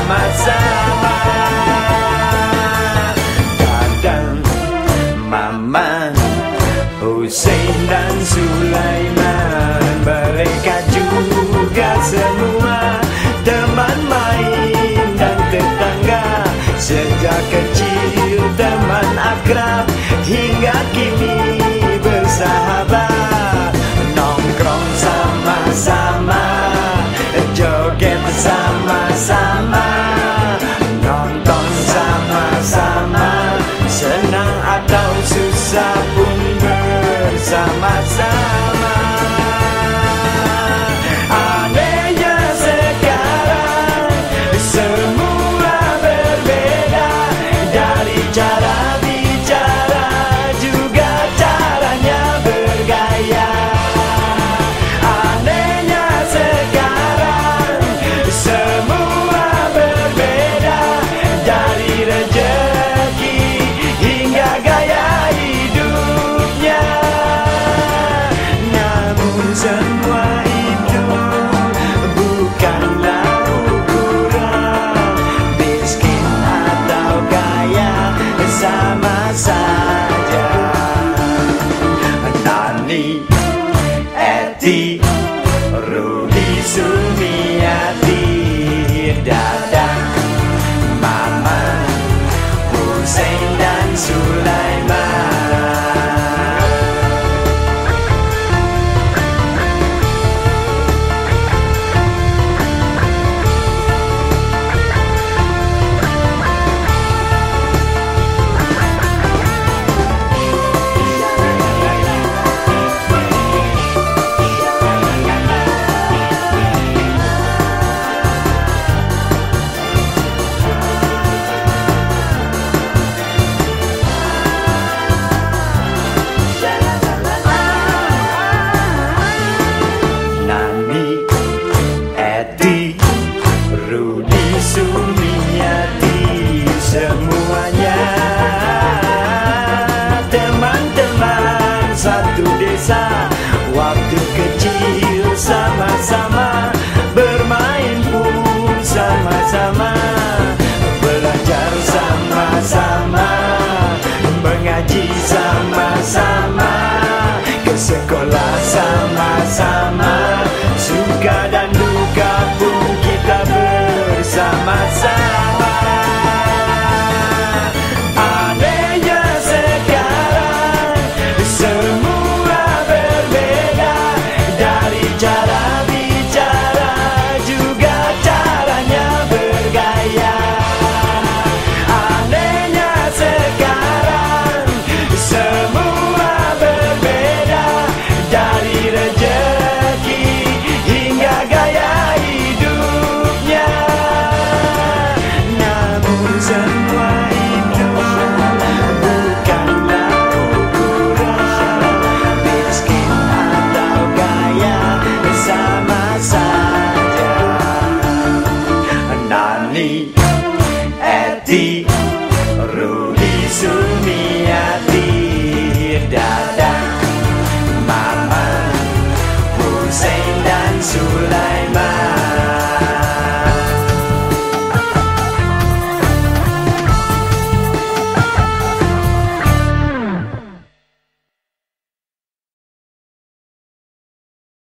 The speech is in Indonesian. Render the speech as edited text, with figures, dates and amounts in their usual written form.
bersama-sama. Dadang, Maman, Hussein dan Sulaiman, mereka juga semua teman main dan tetangga. Sejak kecil teman akrab, hingga kini bersahabat. Nongkrong sama-sama, joget sama-sama, nonton sama-sama, senang atau susah pun bersama-sama. Anehnya sekarang semua berbeda, dari cara bicara juga caranya bergaya. Anehnya sekarang semua berbeda, dari rezeki hingga gaya hidupnya. Namun semua itu bukanlah ukuran miskin atau kaya, sama saja. Nani, Eti, Rudi, Sumiati, Dadang, Maman, Hussein dan Sulaiman. Nani, Eti, Rudi, Sumiati, semuanya teman-teman satu desa waktu kecil.